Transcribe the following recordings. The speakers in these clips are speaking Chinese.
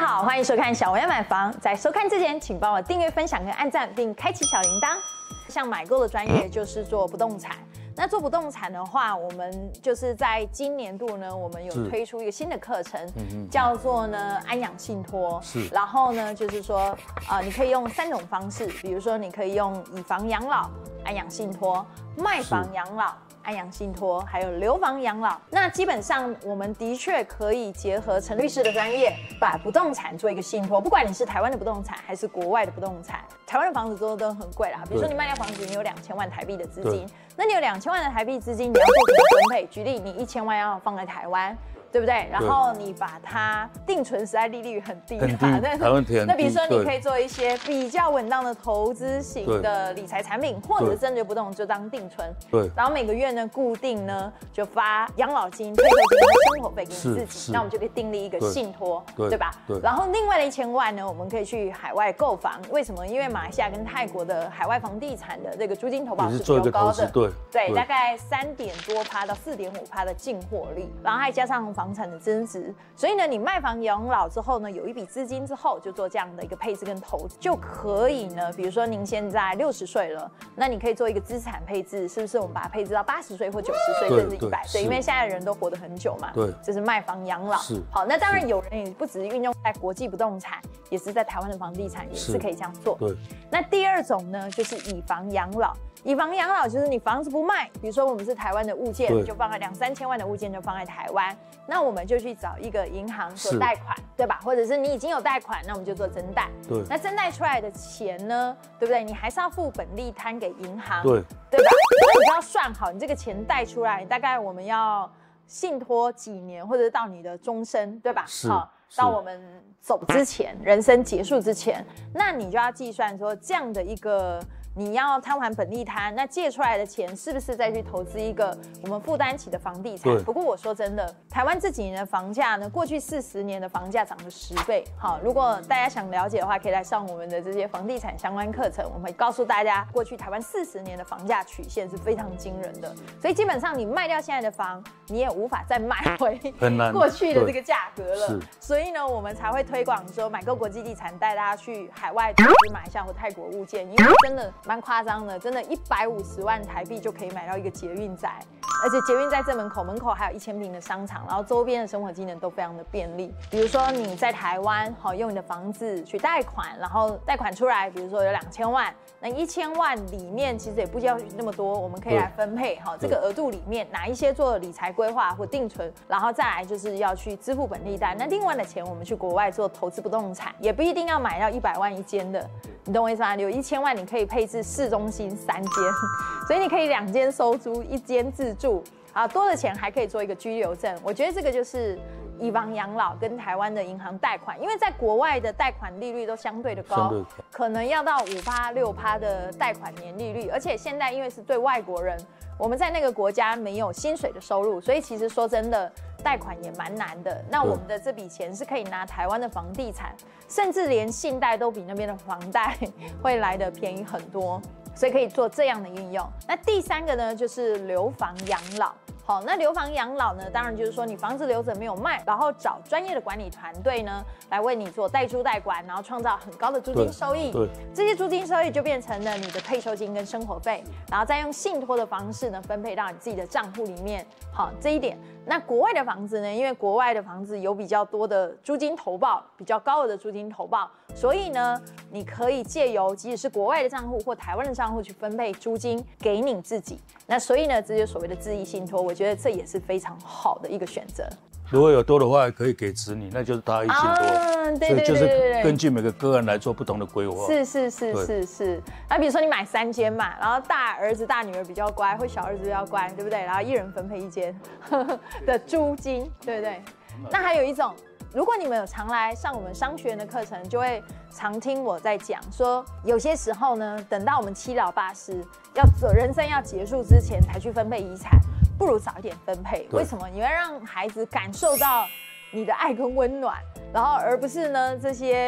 好，欢迎收看小文要买房。在收看之前，请帮我订阅、分享跟按赞，并开启小铃铛。像买购的专业就是做不动产。那做不动产的话，我们就是在今年度呢，我们有推出一个新的课程，叫做呢安养信托。是，然后呢就是说，你可以用3种方式，比如说你可以用以房养老安养信托、卖房养老安养信托，还有留房养老。那基本上我们的确可以结合陈律师的专业，把不动产做一个信托。不管你是台湾的不动产还是国外的不动产，台湾的房子都很贵啦。比如说你卖掉房子，你有2000万台币的资金，那你有2000万的台币资金，你要做怎么分配？举例，你1000万要放在台湾。对不对？然后你把它定存，实在利率很低嘛。那比如说，你可以做一些比较稳当的投资型的理财产品，或者真的不动就当定存。对。然后每个月呢，固定呢就发养老金、退休金和生活费给你自己。那我们就可以订立一个信托，对吧？对。然后另外的1000万呢，我们可以去海外购房。为什么？因为马来西亚跟泰国的海外房地产的这个租金投报是比较高的。对，大概3%多到4.5%的净获利，然后还加上房产的增值，所以呢，你卖房养老之后呢，有一笔资金之后，就做这样的一个配置跟投资，就可以呢，比如说您现在60岁了，那你可以做一个资产配置，是不是？我们把它配置到80岁或90岁，甚至100岁，因为现在的人都活得很久嘛。对，这是卖房养老。是。好，那当然有人也不只是运用在国际不动产，也是在台湾的房地产也是可以这样做。对。那第2种呢，就是以房养老。以房养老就是你房子不卖，比如说我们是台湾的物件，就放在2-3千万的物件就放在台湾，那我们就去找一个银行做贷款，对吧？或者是你已经有贷款，那我们就做增贷。对，那增贷出来的钱呢，对不对？你还是要付本利摊给银行，对吧？那你就要算好，你这个钱贷出来，大概我们要信托几年，或者是到你的终身，对吧？是。好，到我们走之前，人生结束之前，那你就要计算说这样的一个。你要摊还本利摊，那借出来的钱是不是再去投资一个我们负担起的房地产？不过我说真的，台湾这几年的房价呢，过去40年的房价涨了10倍。好，如果大家想了解的话，可以来上我们的这些房地产相关课程，我们会告诉大家，过去台湾40年的房价曲线是非常惊人的。所以基本上你卖掉现在的房，你也无法再买回过去的这个价格了。所以呢，我们才会推广说买购国际地产，带大家去海外投资马来西亚或泰国物件，因为真的。蛮夸张的，真的150万台币就可以买到一个捷运宅，而且捷运在正门口，门口还有1000平的商场，然后周边的生活机能都非常的便利。比如说你在台湾，用你的房子去贷款，然后贷款出来，比如说有2000万，那1000万里面其实也不需要那么多，我们可以来分配这个额度里面哪一些做理财规划或定存，然后再来就是要去支付本利贷。那另外的钱我们去国外做投资不动产，也不一定要买到100万一间的。你懂我意思吗？有1000万，你可以配置市中心3间，所以你可以2间收租，1间自住，啊，多的钱还可以做一个居留证。我觉得这个就是以房养老跟台湾的银行贷款，因为在国外的贷款利率都相对的高，可能要到5%、6%的贷款年利率，而且现在因为是对外国人，我们在那个国家没有薪水的收入，所以其实说真的。贷款也蛮难的，那我们的这笔钱是可以拿台湾的房地产，甚至连信贷都比那边的房贷会来得便宜很多，所以可以做这样的应用。那第3个呢，就是留房养老。好，那留房养老呢，当然就是说你房子留着没有卖，然后找专业的管理团队呢来为你做代租代管，然后创造很高的租金收益。这些租金收益就变成了你的退休金跟生活费，然后再用信托的方式呢分配到你自己的账户里面。好，这一点。那国外的房子呢？因为国外的房子有比较多的租金投报，比较高额的租金投报，所以呢，你可以借由即使是国外的账户或台湾的账户去分配租金给你自己。那所以呢，这就是所谓的自益信托，我觉得这也是非常好的一个选择。 如果有多的话，可以给子女，那就是他一信托。所以就是根据每个个案来做不同的规划。 是。那比如说你买3间嘛，然后大儿子大女儿比较乖，或小儿子比较乖，对不对？然后1人分配1间的租金，对不对？那还有一种，如果你们有常来上我们商学院的课程，就会常听我在讲说，有些时候呢，等到我们7老80人生要结束之前才去分配遗产。不如早一点分配，为什么？你会让孩子感受到你的爱跟温暖，然后而不是呢这些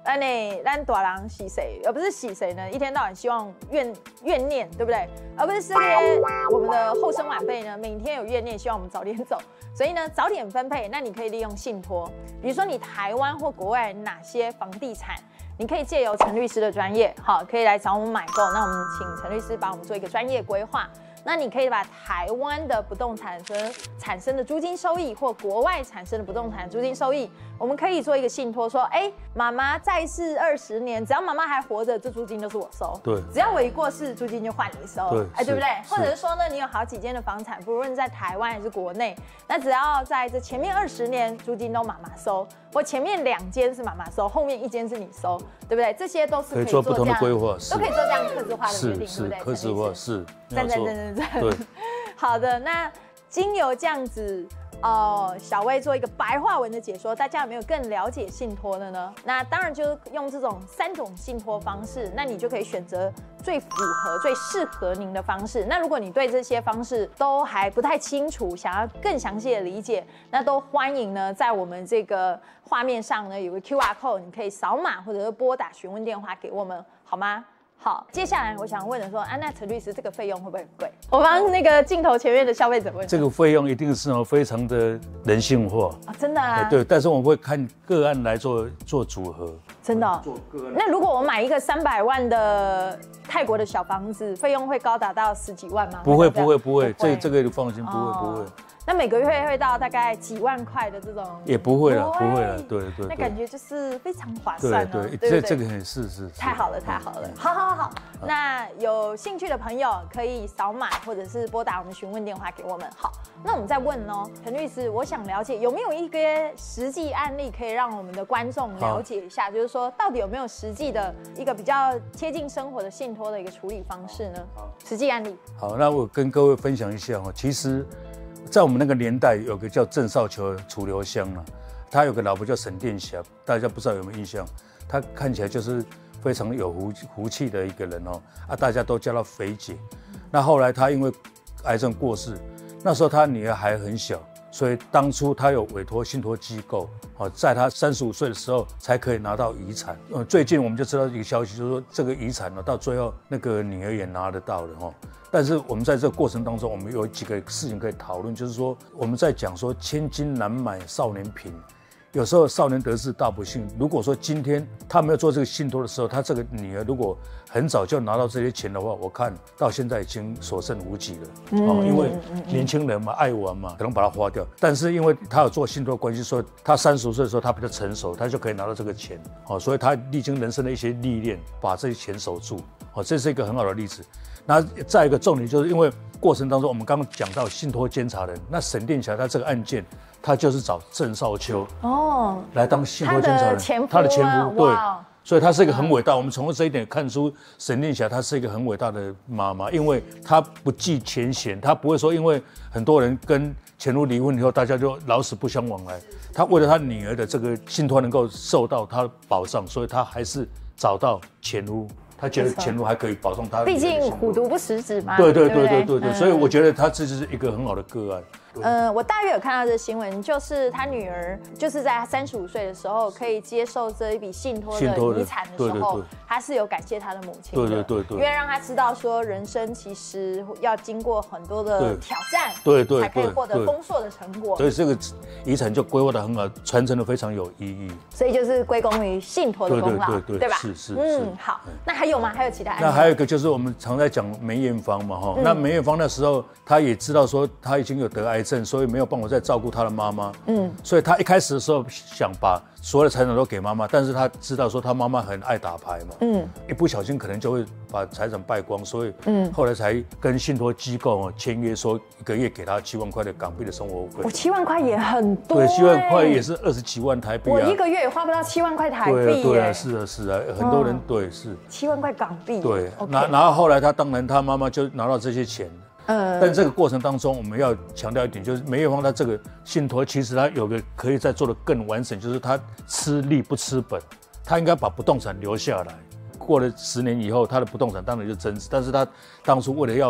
咱大人洗谁，而不是洗谁呢？一天到晚希望怨念，对不对？而不是这些我们的后生晚辈呢，每天有怨念，希望我们早点走。所以呢，早点分配，那你可以利用信托，比如说你台湾或国外哪些房地产。你可以借由陈律师的专业，好，可以来找我们买购。那我们请陈律师帮我们做一个专业规划。那你可以把台湾的不动产所产生的租金收益，或国外产生的不动产租金收益，我们可以做一个信托，说，妈妈在世20年，只要妈妈还活着，这租金都是我收。 对， 只要我一过世，租金就换你收。 对， 对不对？或者是说呢，你有好几间的房产，不论在台湾还是国内，那只要在这前面20年，租金都妈妈收，或前面2间是妈妈收，后面1间是你收，对不对？这些都是可以做不同的规划， 都可以做这样客制化的决定， 是对不对？ 客制化是。 对，好的，那经由这样子，小薇做一个白话文的解说，大家有没有更了解信托的呢？那当然就是用这种3种信托方式，那你就可以选择最符合、最适合您的方式。那如果你对这些方式都还不太清楚，想要更详细的理解，那都欢迎呢，在我们这个画面上呢有个 QR code， 你可以扫码或者是拨打询问电话给我们，好吗？好，接下来我想问的说，那陈律师这个费用会不会很贵？我帮那个镜头前面的消费者问。这个费用一定是非常的人性化真的啊。 对，但是我们会看个案来做组合。 真的做个案。那如果我买一个300万的泰国的小房子，费用会高达到10几万吗？ 不会，这个放心，不会。 那每个月会到大概几万块的这种， 也不会了，对。 那感觉就是非常划算哦。 对，这个很是。 太好了。好。那有兴趣的朋友可以扫码或者是拨打我们询问电话给我们。好，那我们再问哦，陈律师，我想了解有没有一些实际案例可以让我们的观众了解一下，就是说到底有没有实际的一个比较贴近生活的信托的一个处理方式呢？实际案例。 好，那我跟各位分享一下哦，其实。在我们那个年代，有个叫郑少秋楚留香啊，他有个老婆叫沈殿霞，大家不知道有没有印象？他看起来就是非常有福气的一个人哦，大家都叫他肥姐。那后来他因为癌症过世，那时候他女儿还很小，所以当初他有委托信托机构，在他35岁的时候才可以拿到遗产。最近我们就知道一个消息，就是说这个遗产呢，到最后那个女儿也拿得到了哈。但是我们在这个过程当中，我们有几个事情可以讨论，就是说我们在讲说千金难买少年贫，有时候少年得志大不幸。如果说今天他没有做这个信托的时候，他这个女儿如果很早就拿到这些钱的话，我看到现在已经所剩无几了。因为年轻人嘛，爱玩嘛，可能把它花掉。但是因为他有做信托关系，所以他30岁的时候他比较成熟，他就可以拿到这个钱。所以他历经人生的一些历练，把这些钱守住。这是一个很好的例子。那再一个重点就是因为过程当中，我们刚刚讲到信托监察人，那沈殿霞他这个案件，他就是找郑少秋来当信托监察人，他的前夫对，所以他是一个很伟大。我们从这一点看出沈殿霞她是一个很伟大的妈妈，因为她不计前嫌，她不会说因为很多人跟前夫离婚以后，大家就老死不相往来。她为了她女儿的这个信托能够受到她的保障，所以她还是找到前夫。他觉得前路还可以保障他， 毕竟虎毒不食子嘛。 对，所以我觉得他这就是一个很好的个案。 我大约有看到这新闻，就是他女儿就是在他35岁的时候可以接受这一笔信托的遗产的时候，他是有感谢他的母亲的，对，因为让他知道说人生其实要经过很多的挑战，对，才可以获得丰硕的成果。 所以这个遗产就规划得很好，传承得非常有意义。 所以就是归功于信托的功劳，对吧？ 是。 好，那还有吗？还有其他案例？ 那还有一个就是我们常在讲梅艳芳嘛，哈，那梅艳芳那时候她也知道说她已经有得癌症，所以没有办法再照顾她的妈妈，所以她一开始的时候想把所有的财产都给妈妈，但是她知道说她妈妈很爱打牌嘛，一不小心可能就会把财产败光，所以后来才跟信托机构签约，说1个月给她7万块的港币的生活费。 7万块也很多， 对，7万块也是20几万台币啊。 我1个月也花不到7万块台币。 对啊，是啊，很多人对是 7万块港币。 对，然后后来当然他妈妈就拿到这些钱。但这个过程当中，我们要强调一点，就是梅艳芳她这个信托，其实她有个可以再做得更完整，就是她吃利不吃本，她应该把不动产留下来。过了10年以后，她的不动产当然就增值，但是她当初为了要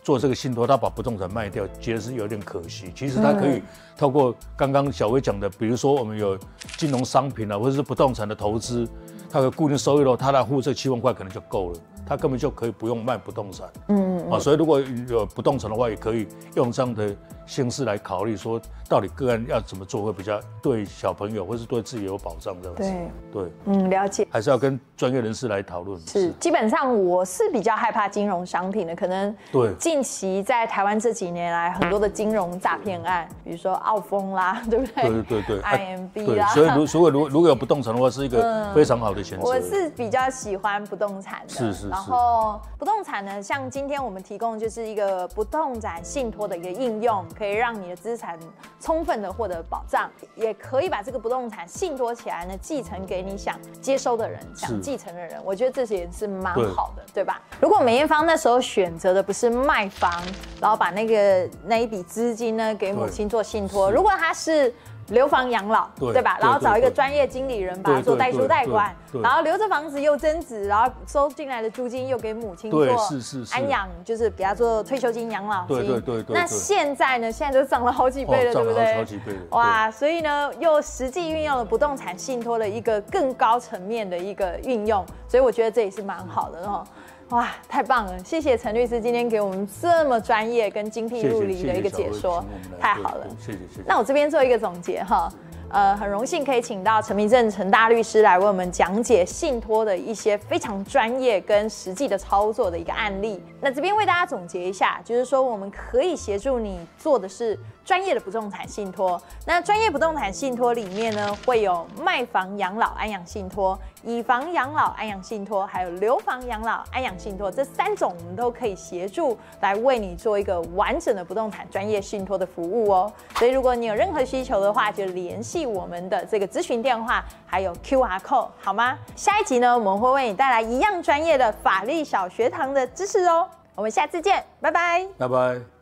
做这个信托，他把不动产卖掉，觉得是有点可惜。其实他可以透过刚刚小薇讲的，比如说我们有金融商品啊，或者是不动产的投资，他有固定收益的话，他来付这7万块可能就够了。他根本就可以不用卖不动产，所以如果有不动产的话，也可以用这样的形式来考虑，说到底个案要怎么做会比较对小朋友或是对自己有保障这样子。对， 了解。 还是要跟专业人士来讨论。 是，基本上我是比较害怕金融商品的，可能近期在台湾这几年来很多的金融诈骗案，比如说澳丰啦，对不对？对 ，IMB 啦。 所以如果有不动产的话，是一个非常好的选择。 我是比较喜欢不动产的，然后不动产呢，像今天我们提供就是一个不动产信托的一个应用，可以让你的资产充分的获得保障，也可以把这个不动产信托起来呢，继承给你想接收的人、想继承的人。我觉得这也是蛮好的，对吧？如果梅艳芳那时候选择的不是卖房，然后把那一笔资金呢给母亲做信托，如果他是留房养老，对吧？然后找一个专业经理人把它做代书代管，然后留着房子又增值，然后收进来的租金又给母亲做安养，就是给他做退休金、养老金。对。那现在呢？现在都涨了好几倍了，对不对？好几倍了。哇，所以呢，又实际运用了不动产信托的一个更高层面的一个运用，所以我觉得这也是蛮好的哦。哇，太棒了！谢谢陈律师今天给我们这么专业跟精辟入理的一个解说，太好了。谢谢。那我这边做一个总结哈，很荣幸可以请到陈明正陈大律师来为我们讲解信托的一些非常专业跟实际的操作的一个案例。那这边为大家总结一下，就是说我们可以协助你做的是专业的不动产信托。那专业不动产信托里面呢，会有卖房养老安养信托、以房养老安养信托，还有留房养老安养信托，这3种我们都可以协助来为你做一个完整的不动产专业信托的服务哦。所以如果你有任何需求的话，就联系我们的这个咨询电话，还有 QR code 好吗？下一集呢，我们会为你带来一样专业的法律小学堂的知识哦。我们下次见，拜拜。拜拜。